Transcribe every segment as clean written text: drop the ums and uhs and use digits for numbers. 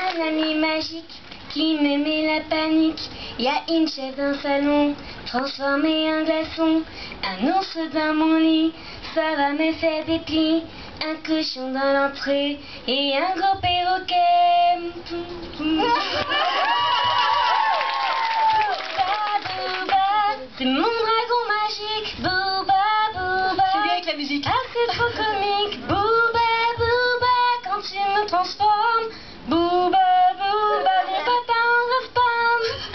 un ami magique qui me met la panique. Y a une chèvre dans le salon, transformée en glaçon. Un ours dans mon lit, ça va me faire des plis. Un cochon dans l'entrée et un gros perroquet. Bouba, bouba, c'est mon dragon magique. Bouba, bouba. C'est bien avec la musique. Ah, c'est trop comique. Bouba, bouba, quand tu me transformes. Bouba, bouba, mon papa en respawn.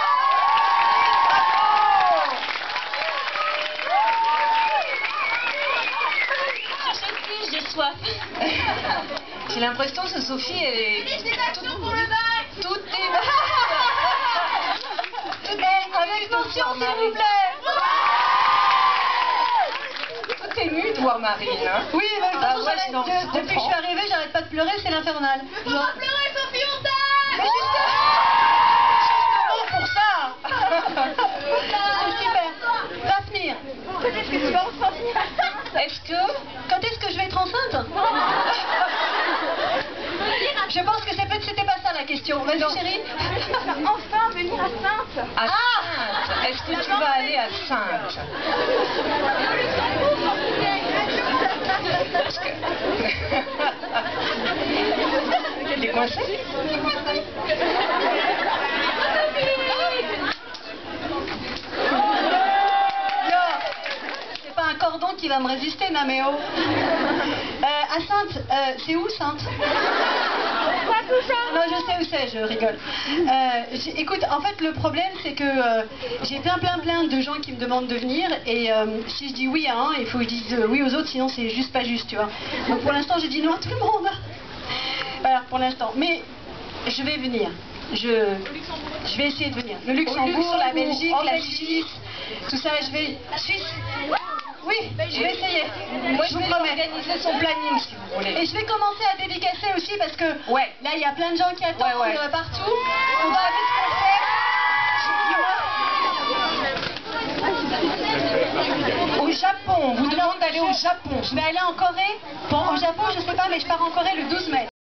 Cherchez plus, j'ai soif. J'ai l'impression que Sophie, elle est... Tout est... Avec tension, s'il vous plaît. Tout est ému de voir Marine. Hein. Oui, mais Ah ouais, depuis que je suis arrivée, j'arrête pas de pleurer, c'est l'infernal. Faut pas pleurer, Sophie, on t'aime. Mais justement pour ça. C'est super. Va venir. Qu'est-ce que tu penses? Est-ce que... Quand est-ce que je vais être enceinte? Je pense que c'était pas ça la question. Vas-y chérie. Enfin venir à Sainte. À Sainte. Est-ce que tu vas aller à Sainte? T'es coincée? C'est pas un cordon qui va me résister, Naméo. À Sainte, c'est où Sainte? Non, je sais où c'est, je rigole. Écoute, en fait, le problème, c'est que j'ai plein de gens qui me demandent de venir, et si je dis oui à un, il faut que je dise oui aux autres, sinon c'est juste pas juste, tu vois. Donc pour l'instant, j'ai dit non à tout le monde. Voilà, pour l'instant. Mais je vais venir. Je vais essayer de venir. Le Luxembourg, la Belgique, la Suisse, tout ça, je vais... Suisse? Oui, je vais essayer. Moi, je vais organiser son planning, si vous voulez. Et je vais commencer à dédicacer aussi parce que là, il y a plein de gens qui attendent partout. On va aller se faire. Au Japon, on vous demande d'aller au Japon. Je vais aller en Corée. Bon, au Japon, je sais pas, mais je pars en Corée le 12 mai.